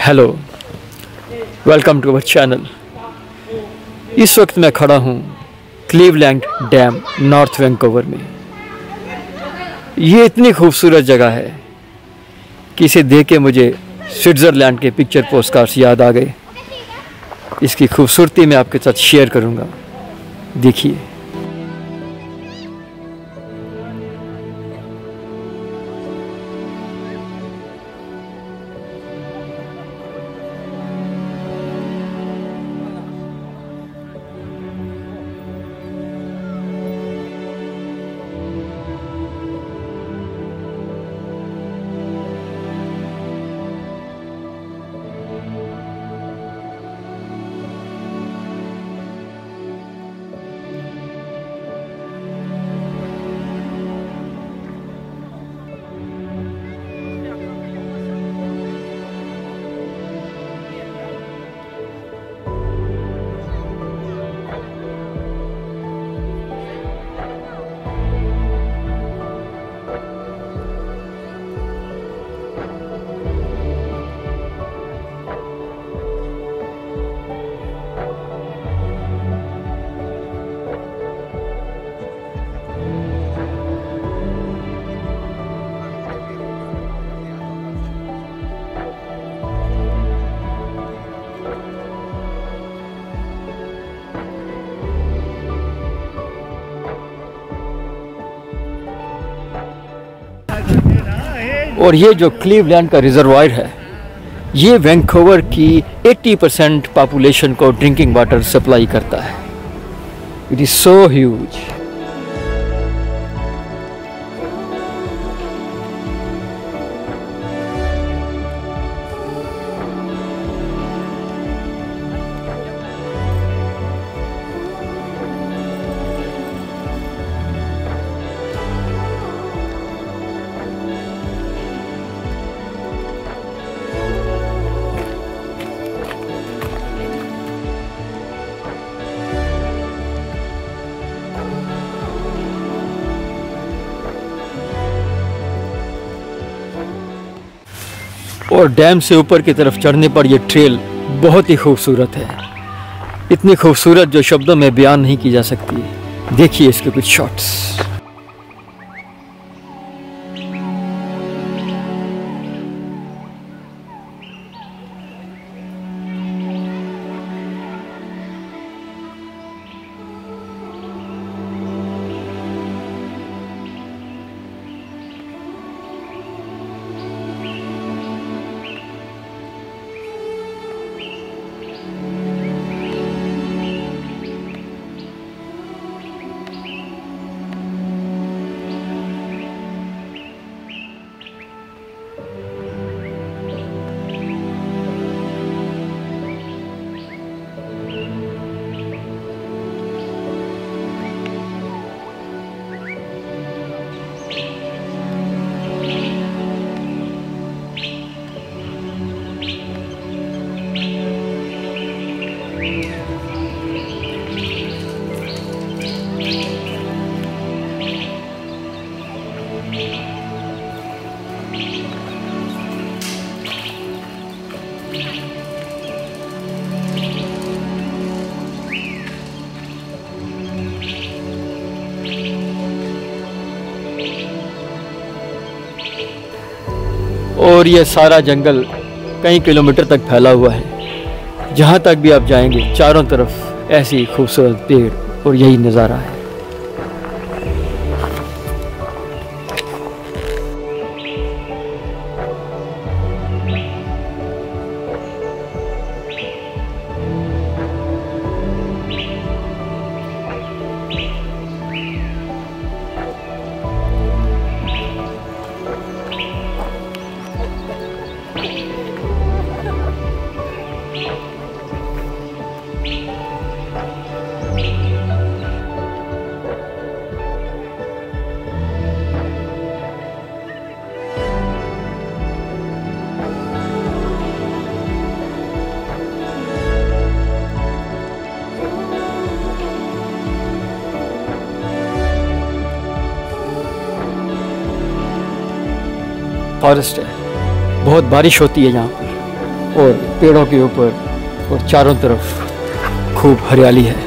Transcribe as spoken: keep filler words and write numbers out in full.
Hello, welcome to our channel. इस वक्त मैं खड़ा हूँ क्लीवलैंड डैम, नॉर्थ वैंकूवर में। ये इतनी खूबसूरत जगह है कि इसे देख के मुझे स्विट्ज़रलैंड के पिक्चर पोस्टकार्ड्स याद आ गए। इसकी खूबसूरती मैं आपके साथ शेयर करूँगा, देखिए। और ये जो क्लीवलैंड का रिजर्वायर है, ये वैंकूवर की अस्सी परसेंट पॉपुलेशन को ड्रिंकिंग वाटर सप्लाई करता है। It is so huge. और डैम से ऊपर की तरफ चढ़ने पर यह ट्रेल बहुत ही खूबसूरत है, इतनी खूबसूरत जो शब्दों में बयान नहीं की जा सकती। देखिए इसके कुछ शॉट्स। और ये सारा जंगल कई किलोमीटर तक फैला हुआ है। जहाँ तक भी आप जाएंगे, चारों तरफ ऐसी खूबसूरत पेड़ और यही नज़ारा है। फॉरेस्ट है, बहुत बारिश होती है यहाँ पर। और पेड़ों के ऊपर और चारों तरफ खूब हरियाली है।